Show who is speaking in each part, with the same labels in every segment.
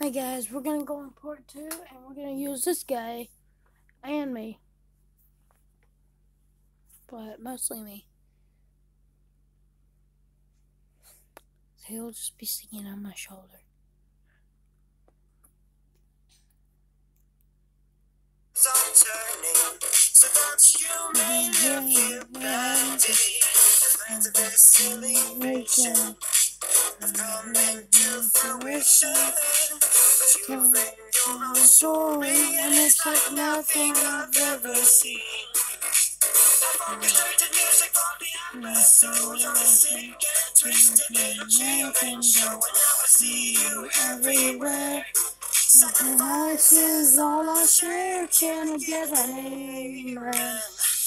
Speaker 1: Hi guys, we're gonna go on part 2 and we're gonna use this guy and me. But mostly me. So he'll just be singing on my shoulder.
Speaker 2: So don't you make me feel bad. The plans of this celebration have come into fruition. But you think your own story, and it's like nothing I've ever seen. I've orchestrated music far beyond my soul. You're sick and twisted in a children show, and now I see you everywhere.
Speaker 1: Something nice is all I share. Can I get a name right?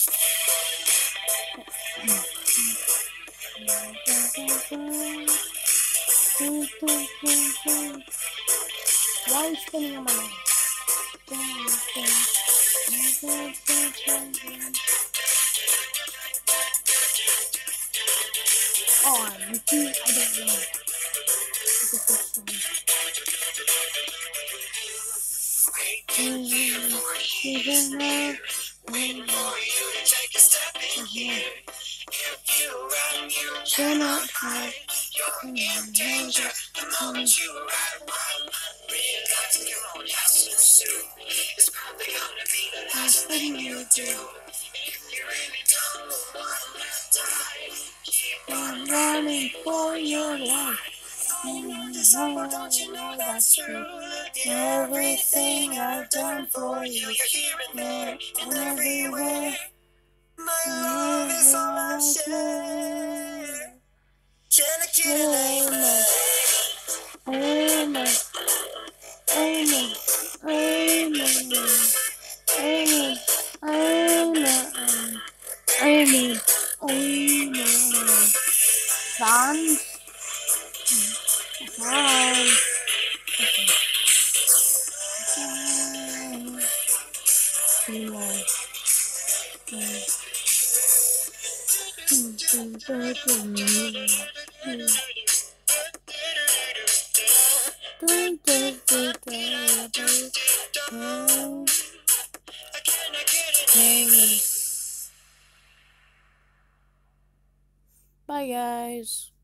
Speaker 1: Why are you spinning on my name? Oh, Mickey, I don't know.
Speaker 2: Waiting for you to take a step in here. If you run, you
Speaker 1: Cannot
Speaker 2: hide. You're in danger the moment you arrive. While not realizing your own absence too is probably gonna be the last thing you do. If you really don't wanna die, keep on
Speaker 1: running for your life.
Speaker 2: don't you know that's true? Look at everything I've done for you. You're here and there and everywhere. My love is all I share. Can I get an amen?
Speaker 1: Amen. Amen. Amen. Amen. Amen. Amen. Sons. Bye guys.